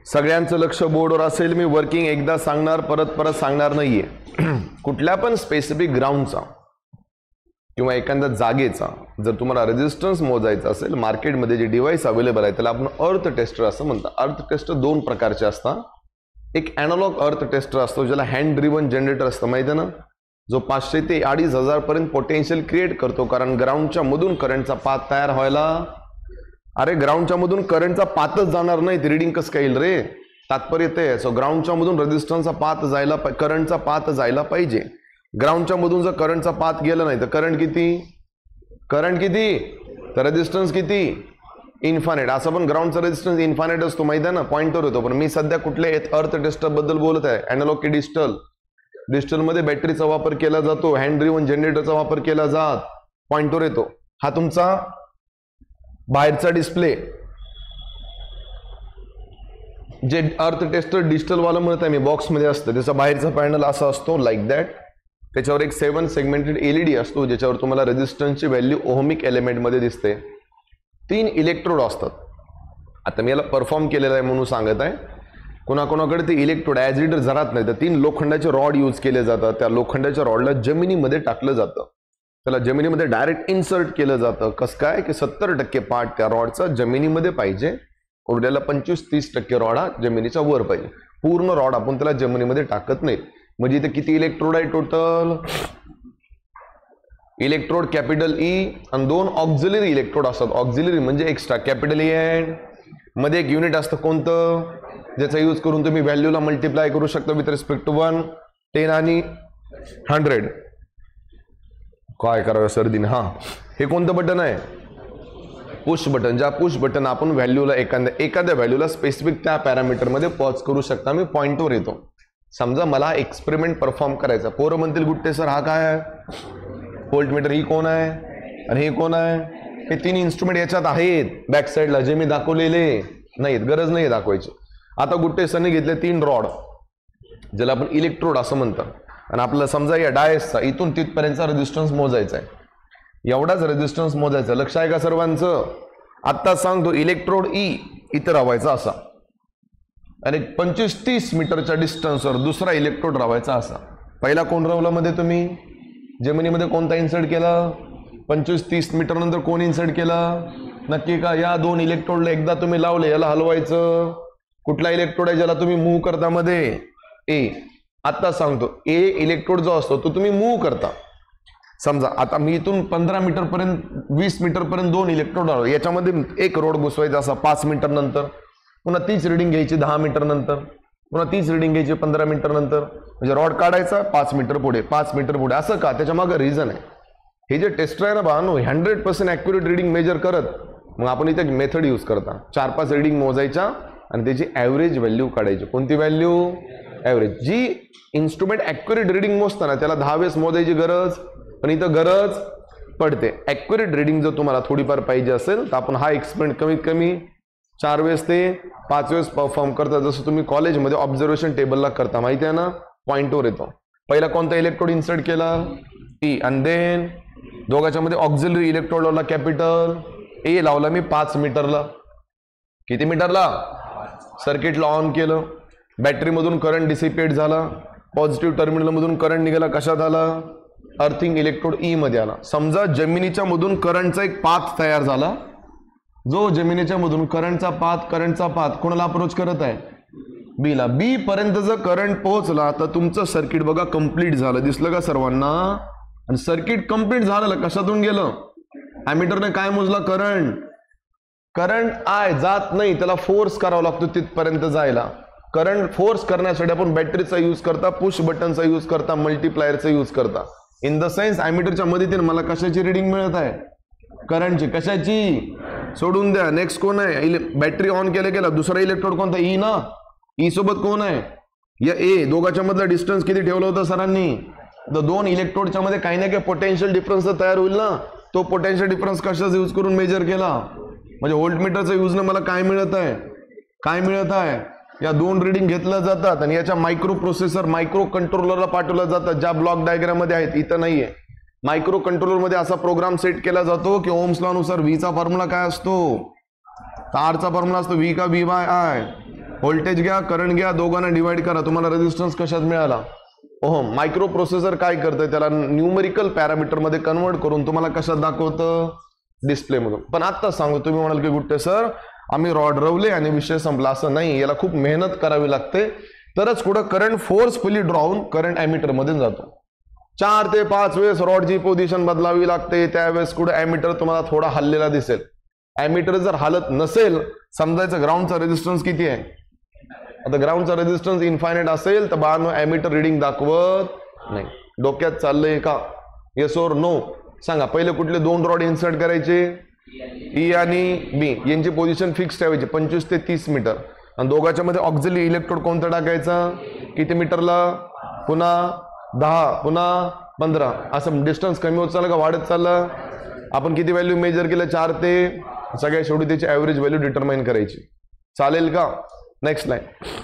सगळ्यांचं लक्ष बोर्डवर असेल. मी वर्किंग एकदा सांगणार, परत सांगणार नाहीये. कुठल्या पण स्पेसिफिक ग्राउंडचा किंवा एखाद्या जागेचा जर तुम्हाला रेजिस्टन्स मोजायचा असेल, मार्केटमध्ये जे डिव्हाइस अवेलेबल आहे त्याला आपण अर्थ टेस्टर असं म्हणतात. अर्थ टेस्टर दोन प्रकारचे असतात. एक अॅनालॉग अर्थ टेस्टर असतो ज्याला हँड ड्रिव्हन जनरेटर असतं, माहिती आहे ना, जो 500 ते 2500 पर्यंत पोटेन्शियल क्रिएट करतो. कारण ग्राउंडच्या मधून करंटचा पाथ तयार व्हायला, अरे ग्राउंडच्या मधून करंटचा पाथच जाणार नाही, रिडिंग कसं काय येईल रे, तात्पर्य ते. सो ग्राउंडच्या मधून रेजिस्टन्सचा पाथ जायला, करंटचा पाथ जायला पाहिजे. ग्राउंडच्या मधून जर करंटचा पाथ गेला नाही तर करंट किती, तर रेजिस्टन्स किती, इन्फानेट. असं पण ग्राउंडचा रेजिस्टन्स इन्फानेट असतो, माहिती आहे ना, पॉइंटवर होतो. पण मी सध्या कुठल्या अर्थ टेस्टर बद्दल बोलत आहे, अॅनालॉग की डिजिटल. डिजिटलमध्ये बॅटरीचा वापर केला जातो, हँड ड्रिव्हन जनरेटरचा वापर केला जात, पॉइंटवर येतो. हा तुमचा बाहेरचा डिस्प्ले. जे अर्थ टेस्टर डिजिटल वाला म्हणत आहे मी, बॉक्समध्ये असतं, त्याचा बाहेरचा पॅनल असा असतो, लाईक दॅट. त्याच्यावर एक 7 सेगमेंटेड एलईडी असतो ज्याच्यावर तुम्हाला रेजिस्टन्सची व्हॅल्यू ओहमिक एलिमेंटमध्ये दिसते. 3 इलेक्ट्रोड असतात. आता मी याला परफॉर्म केलेला आहे म्हणून सांगत आहे. कोणाकोणाकडे ते इलेक्ट्रोड ॲज इट इज राहत नाही तर 3 लोखंडाचे रॉड यूज केले जातात. त्या लोखंडाच्या रॉडला जमिनीमध्ये टाकलं जातं, त्याला जमिनीमध्ये डायरेक्ट इन्सर्ट केलं जातं. कसं काय की 70% पार्ट त्या रॉडचा जमिनीमध्ये पाहिजे, उरलेला 25-30% रॉड हा जमिनीच्या वर पाहिजे. पूर्ण रॉड आपण त्याला जमिनीमध्ये टाकत नाही. म्हणजे इथे किती इलेक्ट्रोड आहे टोटल, इलेक्ट्रोड कॅपिटल ई आणि 2 ऑक्झिलरी इलेक्ट्रोड असतात. ऑक्झिलरी म्हणजे एक्स्ट्रा, कॅपिटल ई अँड मध्ये एक युनिट असतं कोणतं, ज्याचा यूज करून तुम्ही व्हॅल्यूला मल्टिप्लाय करू शकता विथ रिस्पेक्ट टू 1, 10 आणि 100. काय करावं सर्दीने, हा हे कोणतं बटन आहे, पुश बटन. ज्या पुश बटन आपण व्हॅल्यूला एखाद्या व्हॅल्यूला स्पेसिफिक त्या पॅरामीटरमध्ये पॉज करू शकता. मी पॉइंटवर येतो. समजा मला एक्सपेरिमेंट परफॉर्म करायचा. पोरं म्हणतील गुट्टे सर हा काय आहे, व्होल्टमीटर, ही कोण आहे आणि हे कोण आहे, हे 3 इन्स्ट्रुमेंट याच्यात आहेत बॅक साईडला जे मी दाखवलेले नाहीत, गरज नाही दाखवायची. आता गुट्टे सरने घेतले 3 रॉड ज्याला आपण इलेक्ट्रोड असं म्हणतात. आणि आपल्याला समजा या डायसचा इथून तिथपर्यंतचा रेजिस्टन्स मोजायचा आहे, एवढाच रेजिस्टन्स मोजायचा. लक्ष आहे का सर्वांचं. आत्ता सांगतो, इलेक्ट्रोड ई इथं रावायचा असा आणि 25-30 मीटरच्या डिस्टन्सवर दुसरा इलेक्ट्रोड रावायचा असा. पहिला कोण रावला मध्ये तुम्ही, जमिनीमध्ये कोणता इन्सर्ट केला, 25-30 मीटर नंतर कोण इन्सर्ट केला, नक्की का. या 2 इलेक्ट्रोडला एकदा तुम्ही लावले, याला हलवायचं. कुठला इलेक्ट्रोड आहे ज्याला तुम्ही मूव्ह करता मध्ये, ए. आता सांगतो, ए इलेक्ट्रोड जो असतो तो तुम्ही मूव्ह करता. समजा आता मी इथून 15 मीटर पर्यंत 20 मीटर पर्यंत 2 इलेक्ट्रोड आलो, याच्यामध्ये एक रोड घुसवायचा असा 5 मीटर नंतर, पुन्हा 30 रिडिंग घ्यायची 10 मीटर नंतर, पुन्हा 30 रिडिंग घ्यायची 15 मीटर नंतर. म्हणजे रॉड काढायचा 5 मीटर पुढे 5 मीटर पुढे. असं का, त्याच्या मागे रिझन आहे. हे जे टेस्टर आहे ना बानो, 100% ॲक्युरेट रिडिंग मेजर करत, मग आपण इथे मेथड यूज करता. 4-5 रिडिंग मोजायच्या आणि त्याची ॲव्हरेज व्हॅल्यू काढायची. कोणती व्हॅल्यू, ॲव्हरेज. जी इन्स्ट्रुमेंट ॲक्युरेट रिडिंग मोजताना त्याला 10 वेळेस मोजायची गरज, पण इथं गरज पडते. ॲक्युरेट रिडिंग जर तुम्हाला थोडीफार पाहिजे असेल तर आपण हा एक्सपेरिमेंट कमीत कमी 4 वेळेस ते 5 वेळेस परफॉर्म करता, जसं तुम्ही कॉलेजमध्ये ऑब्झर्वेशन टेबलला करता, माहिती आहे ना. पॉइंटवर येतो. पहिला कोणता इलेक्ट्रोड इन्सर्ट केला, ई, आणि देन दोघांच्या मध्ये ऑक्झिलरी इलेक्ट्रोड लावला, कॅपिटल ए लावला मी 5 मीटरला. किती मीटरला, सर्किटला ऑन केलं, बॅटरीमधून करंट डिसिपेट झाला, पॉझिटिव्ह टर्मिनलमधून करंट निघाला, कशात आला, अर्थिंग इलेक्ट्रोड ई मध्ये आला. समजा जमिनीच्या मधून करंटचा एक पाथ तयार झाला, जो जमिनीच्या मधून करंटचा पाथ कोणाला अप्रोच करत आहे, बीला. बी पर्यंत जर करंट पोहोचला तर तुमचं सर्किट बघा कंप्लीट झालं. दिसलं का सर्वांना. आणि सर्किट कंप्लीट झालं कशातून गेलं, ॲमीटरने काय मोजला, करंट आय जात नाही, त्याला फोर्स करावा लागतो तिथपर्यंत जायला. करंट फोर्स करण्यासाठी आपण बॅटरीचा यूज करता, पुश बटनचा यूज करता, मल्टीप्लायरचा यूज करता. इन द सेन्स ॲमीटरच्या मदतीने मला कशाची रिडिंग मिळत आहे, करंटची. कशाची, सोडून द्या. नेक्स्ट कोण आहे, बॅटरी ऑन केला, दुसरा इलेक्ट्रोड कोणता, ई ना. ई सोबत कोण आहे, या ए. दोघांच्या मधला डिस्टन्स किती ठेवलं होतं सरांनी, तर 2 इलेक्ट्रोडच्या मध्ये काही ना काही पोटेन्शियल डिफरन्स तयार होईल ना. तो पोटेन्शियल डिफरन्स कशाचा यूज करून मेजर केला, म्हणजे व्होल्टमीटरचा यूजने मला काय मिळत आहे, या 2 रिडिंग घेतल्या जातात आणि याच्या मायक्रो प्रोसेसर, मायक्रो कंट्रोलरला पाठवल्या जातात, ज्या ब्लॉक डायग्राम मध्ये आहेत. इथं नाहीये. मायक्रो कंट्रोलर मध्ये असा प्रोग्राम सेट केला जातो की ओम्स लॉ नुसार व्हीचा फॉर्म्युला काय असतो, आरचा फॉर्म्युला असतो व्ही का व्ही बाय आय, व्होल्टेज घ्या, करंट घ्या, दोघांना डिवाइड करा, तुम्हाला रेजिस्टन्स कशात मिळाला? ओहम. मायक्रो प्रोसेसर काय करतं, त्याला न्यूमेरिकल पॅरामीटर मध्ये कन्वर्ट करून तुम्हाला कशात दाखवतं? डिस्प्ले मधून. पण आता सांगू, तुम्ही म्हणाल की गुट्टे सर आम्ही रॉड रवले आणि विषय संपला. असं नाही, याला खूप मेहनत करावी लागते, तरच कुठं करंट फोर्सफुली ड्रॉ होऊन करंट ॲमीटर मध्ये जातो. 4 ते 5 वेळेस रॉडची पोझिशन बदलावी लागते, त्यावेळेस कुठं ॲमीटर तुम्हाला थोडा हललेला दिसेल. ॲमीटर जर हालत नसेल, समजायचं ग्राउंडचा रेजिस्टन्स किती आहे. आता ग्राउंडचा रेजिस्टन्स इन्फायनाइट असेल तर बाळांनो ॲमीटर रिडिंग दाखवत नाही. डोक्यात चाललंय का? येस और नो सांगा. पहिले कुठले 2 रॉड इन्सर्ट करायचे? ई आणि बी. यांची पोझिशन फिक्स ठेवायची 25 ते 30 मीटर. आणि दोघांच्या मध्ये ऑक्झिलरी इलेक्ट्रोड कोणता टाकायचा? किती मीटरला? पुन्हा 10, पुन्हा 15. असं डिस्टन्स कमी होत चाललं का वाढत चाललं? आपण किती व्हॅल्यू मेजर केलं? 4 ते. सगळ्या शेवटी त्याची ॲव्हरेज व्हॅल्यू डिटरमाइन करायची. चालेल का? Next line.